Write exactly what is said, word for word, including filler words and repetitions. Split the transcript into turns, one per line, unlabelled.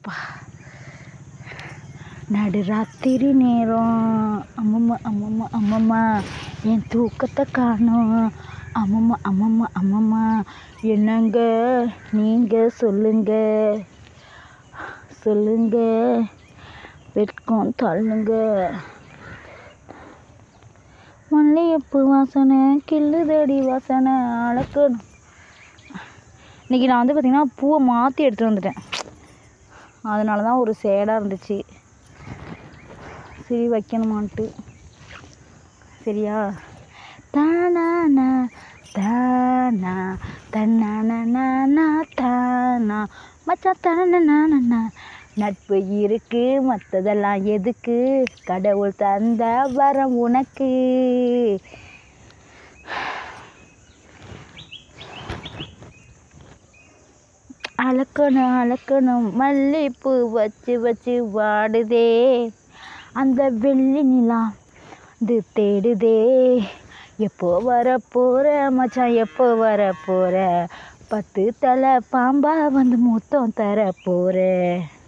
அப்பா நடுராத்திரி நேரம் அம்மம்மா அம்மம்மா அம்மம்மா என் தூக்கத்தை காணோம் அம்மம்மா அம்மம்மா அம்மம்மா என்னங்க நீங்கள் சொல்லுங்க சொல்லுங்க வெட்கம் தள்ளுங்க. மல்லிகைப்பூ வாசனை கிள்ளுதடி வாசனை அளக்கணும். இன்றைக்கி நான் வந்து பார்த்திங்கன்னா பூவை மாற்றி எடுத்துகிட்டு வந்துட்டேன். அதனால தான் ஒரு சேடாக இருந்துச்சு. சரி வைக்கணுமான்ட்டு. சரியா தானா தானா தன்னா தானா மச்சான் தானா நட்பு இருக்கு மற்றதெல்லாம் எதுக்கு கடவுள் தந்த வரம் உனக்கு. அளக்கணும் அளக்கணும் மல்லிகைப்பூ வச்சு வச்சு வாடுதே அந்த வெள்ளி நிலா இது தேடுதே எப்போ வர போகிற மச்சான் எப்போ வர போகிற பத்து தலை பாம்பா வந்து முத்தம் தர போகிற.